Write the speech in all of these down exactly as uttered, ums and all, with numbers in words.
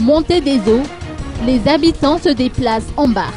Montée des eaux, les habitants se déplacent en barque.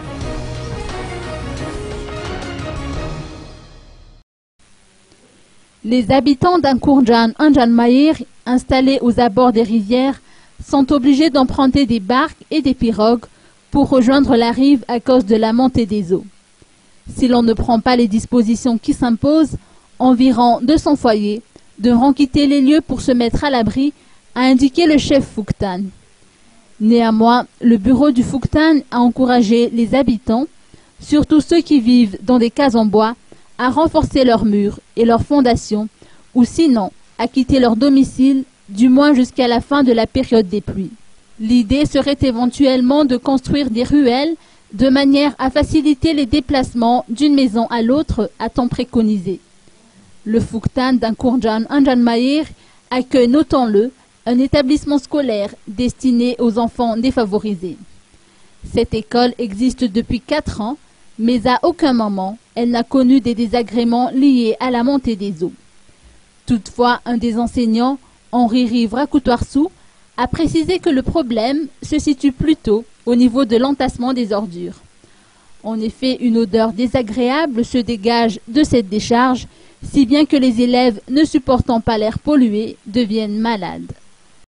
Les habitants d'Ankourjan Anjanmaïr, installés aux abords des rivières, sont obligés d'emprunter des barques et des pirogues pour rejoindre la rive à cause de la montée des eaux. Si l'on ne prend pas les dispositions qui s'imposent, environ deux cents foyers devront quitter les lieux pour se mettre à l'abri, a indiqué le chef Fouktan. Néanmoins, le bureau du Fouktan a encouragé les habitants, surtout ceux qui vivent dans des cases en bois, à renforcer leurs murs et leurs fondations, ou sinon à quitter leur domicile, du moins jusqu'à la fin de la période des pluies. L'idée serait éventuellement de construire des ruelles de manière à faciliter les déplacements d'une maison à l'autre, a-t-on préconisé. Le Fouktan d'Ankourjan Anjanmaïr accueille, notons-le, un établissement scolaire destiné aux enfants défavorisés. Cette école existe depuis quatre ans, mais à aucun moment elle n'a connu des désagréments liés à la montée des eaux. Toutefois, un des enseignants, Henri Rivra-Koutouarsou, a précisé que le problème se situe plutôt au niveau de l'entassement des ordures. En effet, une odeur désagréable se dégage de cette décharge, si bien que les élèves, ne supportant pas l'air pollué, deviennent malades.